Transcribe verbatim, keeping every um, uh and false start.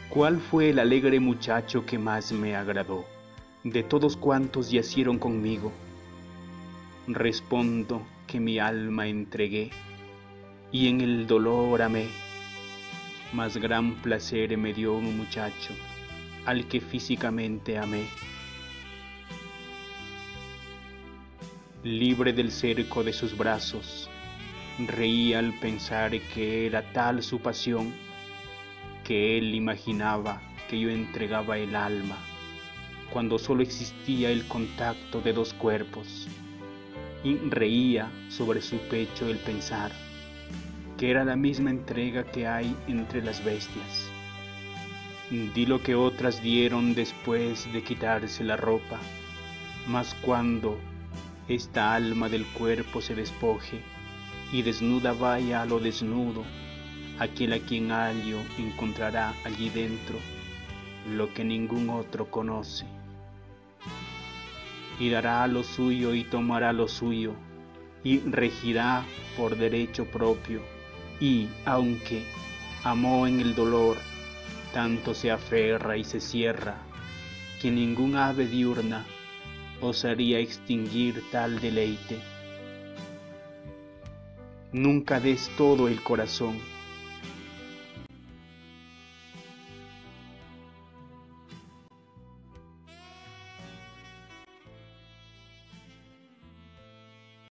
¿Cuál fue el alegre muchacho que más me agradó de todos cuantos yacieron conmigo? Respondo que mi alma entregué y en el dolor amé. Más gran placer me dio un muchacho al que físicamente amé. Libre del cerco de sus brazos, reía al pensar que era tal su pasión, que él imaginaba que yo entregaba el alma, cuando solo existía el contacto de dos cuerpos, y reía sobre su pecho el pensar que era la misma entrega que hay entre las bestias. Di lo que otras dieron después de quitarse la ropa, mas cuando esta alma del cuerpo se despoje y desnuda vaya a lo desnudo, aquel a quien hallo encontrará allí dentro lo que ningún otro conoce, y dará lo suyo y tomará lo suyo, y regirá por derecho propio, y aunque amó en el dolor, tanto se aferra y se cierra, que ningún ave diurna osaría extinguir tal deleite. Nunca des todo el corazón,